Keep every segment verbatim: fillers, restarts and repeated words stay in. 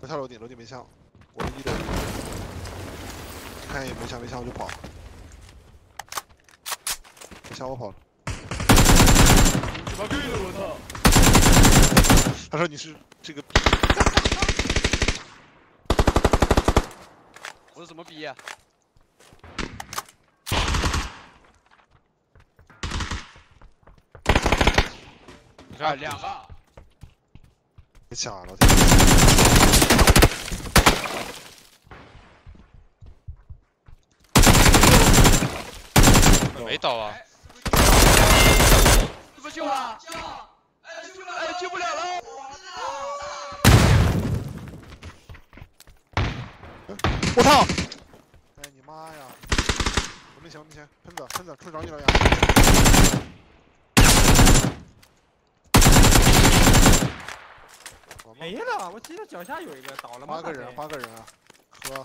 我跳楼顶，楼顶没枪，我一的，看也没枪没枪我就跑，没枪我跑了。 什么逼的我操！ 他说你是这个逼。 我是什么逼呀？你看两个。 别抢啊，老铁！ 没倒啊！ 怎么救了？救！哎救了！哎救不了了！ 我操！哎你妈呀！我没钱，我没钱，喷子喷子出找你了呀！ 没了，我记得脚下有一个倒了吗？ 八个人，八个人啊！呵，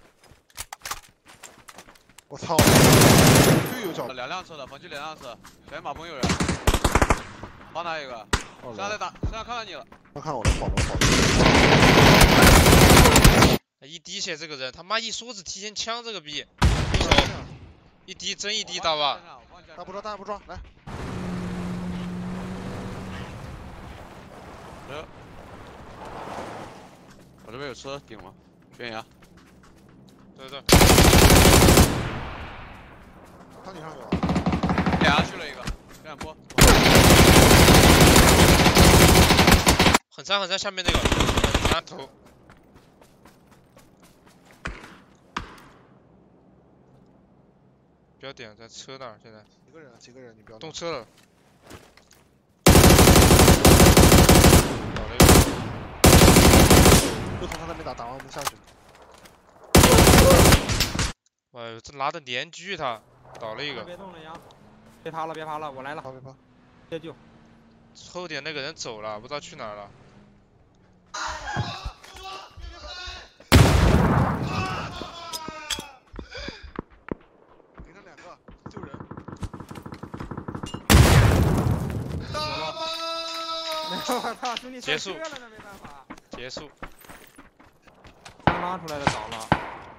我操！又有脚。 两辆车的，房区两辆车，小野马棚有人，帮他一个。身上在打，身上看到你了。 他看我了，跑了，跑了。 一滴血这个人，他妈一梭子提前枪这个逼，一滴真一滴大吧？ 大不抓，大不抓，来。 来。我这边有车顶了，悬崖。 对对。 汤顶上有啊。 俩去了一个，两波。 很长很长，下面那个，很长头。不要点，在车那儿，现在。 几个人？几个人？你不要。 动车了。 倒了一个。又从他那边打，打完我们下去。 哎呦，这拿着连狙他，倒了一个。 别动了呀！别爬了，别爬了，我来了。 爬别爬。 接救。 后点那个人走了，不知道去哪儿了。 顶上两个，救人。 我操，兄弟， 结束。 了那没办法。 结束。 刚拉出来的倒了。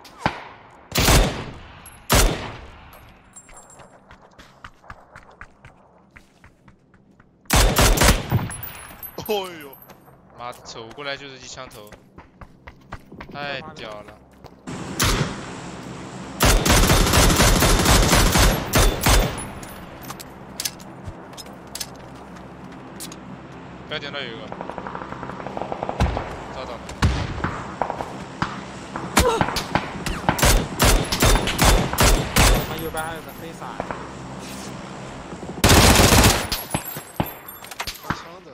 哦呦！ 妈的，走过来就是一枪头，太屌了！标点那有一个，找到了。 他右边还有个黑伞。 拿枪的。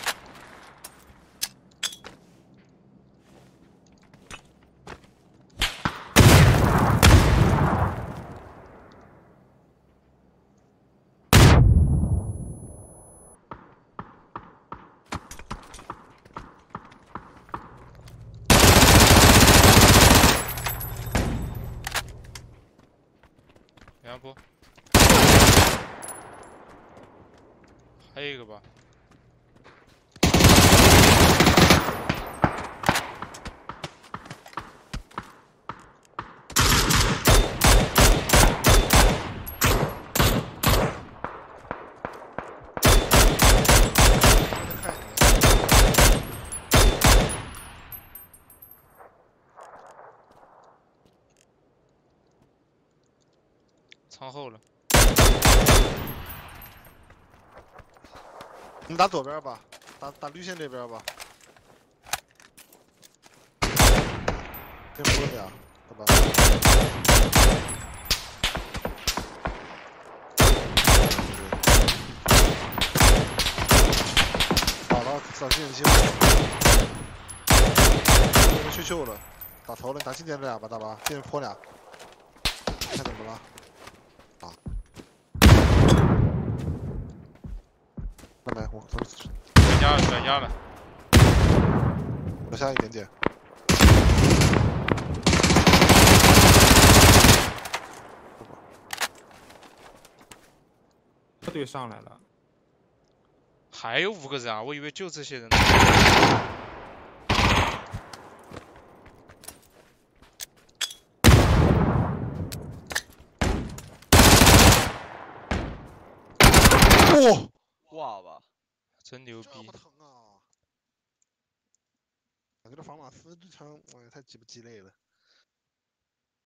两波，还有一个吧。仓后了， 你打左边吧，打打绿线这边吧。这屋里啊，好吧。好了，扫近点机会。这边去救了，打头了，打近点这俩吧，大巴，近坡俩。看怎么了？啊。没，我走。 压了，转压了。 我下一点点。 车队上来了。 还有五个人啊，我以为就这些人呢。 嚯！ 哇吧， 真牛逼这么！疼啊！感觉这防马斯这枪，哎，太鸡巴鸡肋了。